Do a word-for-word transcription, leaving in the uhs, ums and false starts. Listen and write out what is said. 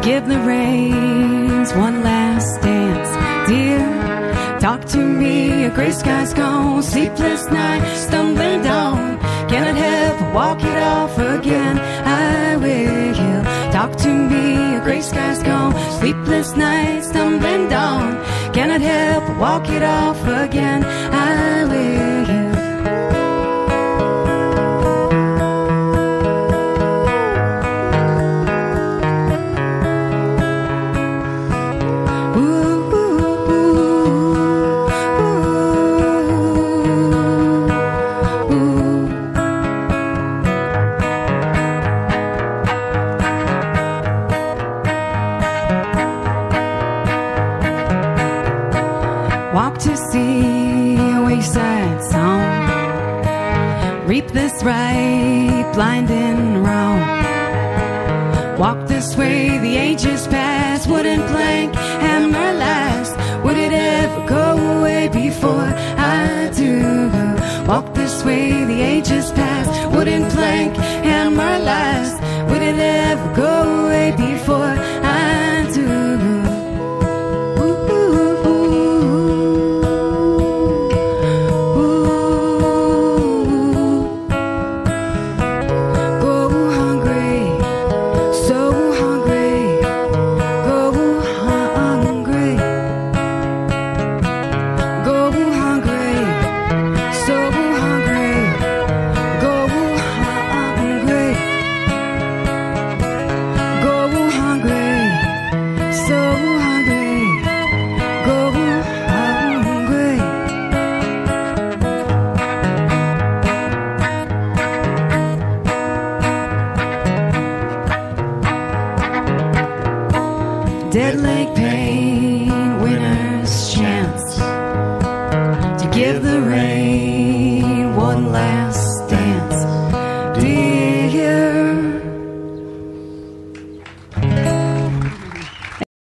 give the reins one last dance. Dear, talk to me, a gray sky's gone, sleepless night, stumbling down, cannot help but walk it off again. I will. Talk to me, a gray sky's gone, sleepless night, stumbling down, cannot help but walk it off again. I will. Walk to see a wayside song, reap this right, blind and wrong. Walk this way, the ages pass, wooden plank, hammer last. Would it ever go away before I do? Walk this way, the ages pass, wooden plank, hammer last. Would it ever go away before I do? Dead leg pain, winner's chance to give the rain one last